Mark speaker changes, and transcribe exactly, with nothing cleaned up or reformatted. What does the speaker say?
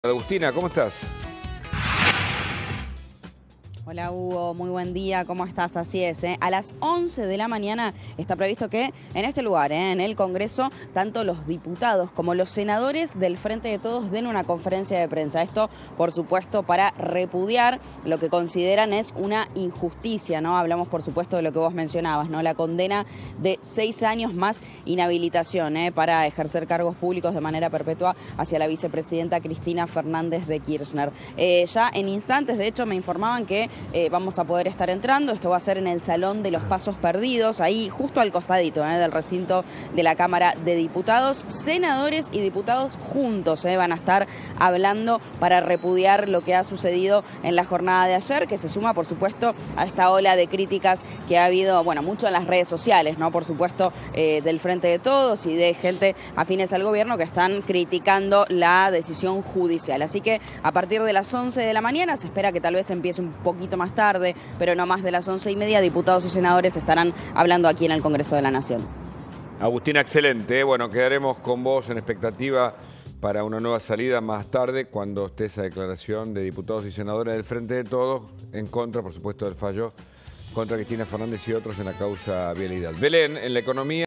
Speaker 1: Agustina, ¿cómo estás?
Speaker 2: Hola Hugo, muy buen día, ¿cómo estás? Así es, ¿eh? A las once de la mañana está previsto que en este lugar, ¿eh? en el Congreso, tanto los diputados como los senadores del Frente de Todos den una conferencia de prensa. Esto, por supuesto, para repudiar lo que consideran es una injusticia, ¿no? Hablamos, por supuesto, de lo que vos mencionabas, ¿no? La condena de seis años más inhabilitación, ¿eh? para ejercer cargos públicos de manera perpetua hacia la vicepresidenta Cristina Fernández de Kirchner. Eh, ya en instantes, de hecho, me informaban que Eh, vamos a poder estar entrando. Esto va a ser en el Salón de los Pasos Perdidos, ahí justo al costadito eh, del recinto de la Cámara de Diputados. Senadores y diputados juntos eh, van a estar hablando para repudiar lo que ha sucedido en la jornada de ayer, que se suma, por supuesto, a esta ola de críticas que ha habido, bueno, mucho en las redes sociales, ¿no? Por supuesto, eh, del Frente de Todos y de gente afines al gobierno que están criticando la decisión judicial. Así que a partir de las once de la mañana se espera que tal vez empiece un poquito más tarde, pero no más de las once y media, diputados y senadores estarán hablando aquí en el Congreso de la Nación.
Speaker 1: Agustina, excelente. ¿eh? Bueno, quedaremos con vos en expectativa para una nueva salida más tarde, cuando esté esa declaración de diputados y senadores del Frente de Todos, en contra, por supuesto, del fallo contra Cristina Fernández y otros en la causa vialidad. Belén, en la economía.